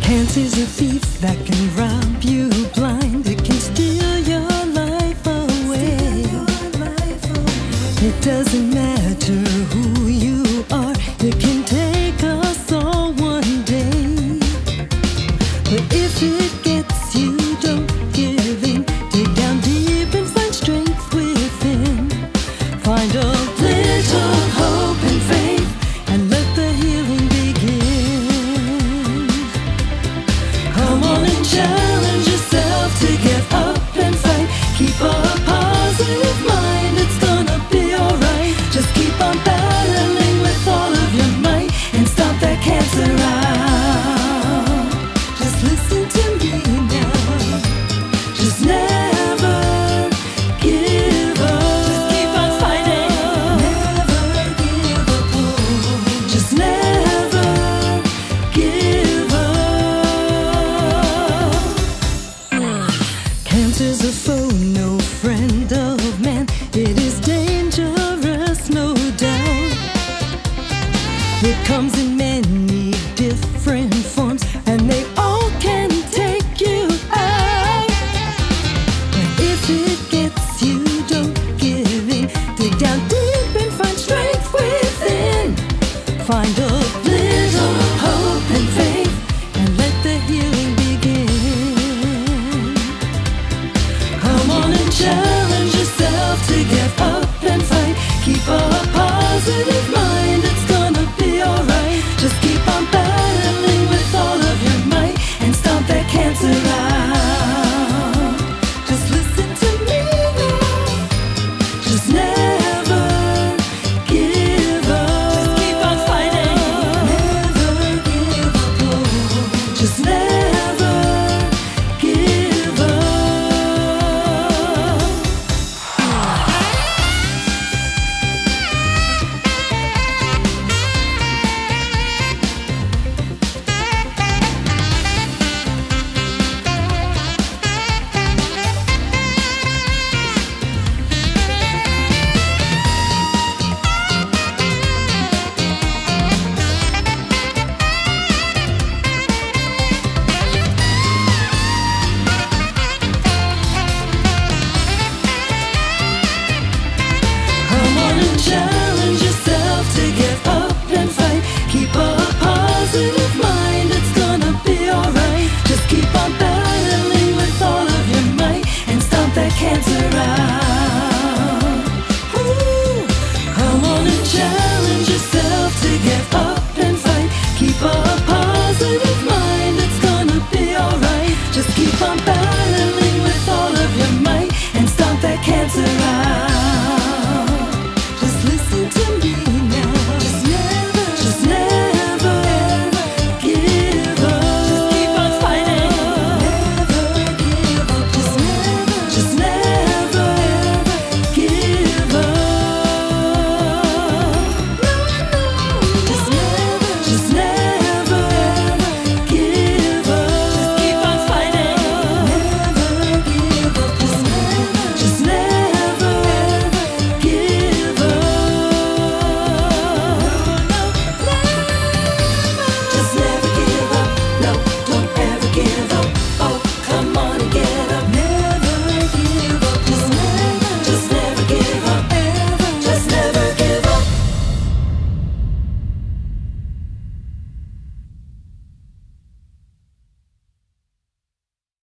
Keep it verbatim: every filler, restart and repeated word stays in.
Cancer's a thief that can rob you blind. It can steal your life away. It doesn't matter who you are, it can take us all one day. But if it gets you, don't give in. Dig down deep and find strength within. Find a little hope and faith, and let the healing begin. Come on and challenge yourself to get up and fight. Keep a positive mind, it's gonna be alright. Just keep on battling with all of your might, and stop that cancer out. Just listen to me now. Just never give up. Just keep on fighting. Never give up. Oh. Just never give up. Cancer's a foe, no friend of man. It is dangerous, no doubt. It comes in many different forms, and they all can take you out. But if it gets you, don't give in. Dig down deep and find strength within. Find a